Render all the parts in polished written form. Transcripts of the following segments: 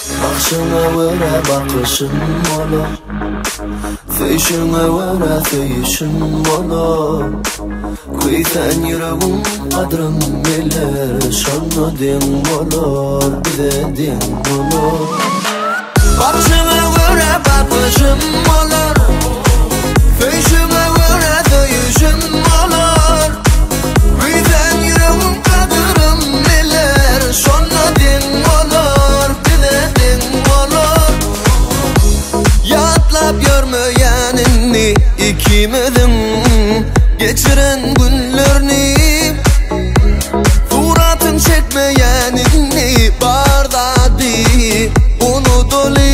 Bakışına göre bakışın olur, feyşine göre feyşin olur. Kuyten yüreğin kadrin bilir, şanlı din olur, bize din olur. Bakışına göre bakışın olur, feyşine göre feyşin olur. Kuyten yüreğin kadrin bilir, şanlı din olur, bize din olur. Yatlap görmeyenini ikimizin geçiren günlerini, suratın çekmeyenini bardadı unutuli.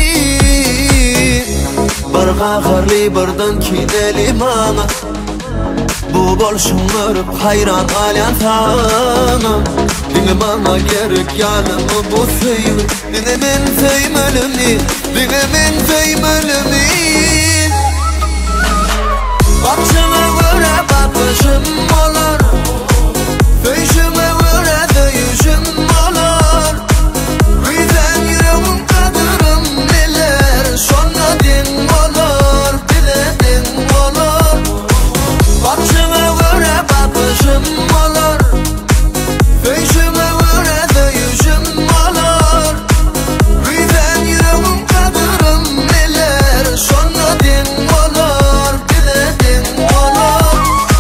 Bir qaharli birdan kineli mana, bu bolşunlar hayran alan sana. Dine bana gerek yanımı bu sevgi, dine men sevmelimi, dine men sevmelimi. Bakışına göre bakışım olur, feyşime göre feyşim olur. Kuyten yüreğim kadırım bilir, şonna din olur, bize din olur. Bakışına göre bakışım olur, feyşime göre feyşim olur. Kuyten yüreğim kadırım bilir, şonna din olur, bize din olur.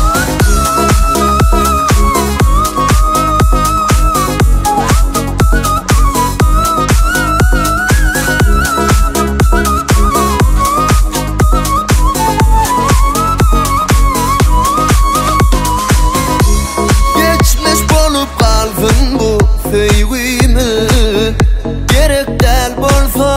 Geçmiş bolup kalsın bu sevgimi, gerek del bolsa.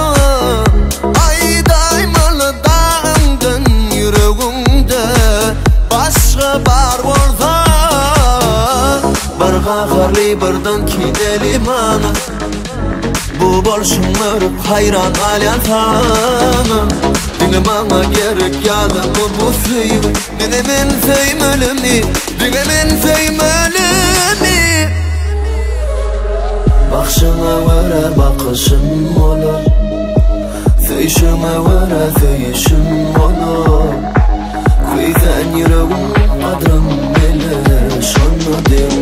Ayday malı dağındın yüreğimde, başka bar bolsa. Bir qaharli birdan kineli mana, bu bolşunlar hayran alan sana. Dine bana gerek yanımı bu sevgi, dine men sevmelimi, dine men sevmelimi. Bakışına göre bakışın olur, feyşime göre feyşin olur. Kuyten yüreğim kadrin bilir, şanlı din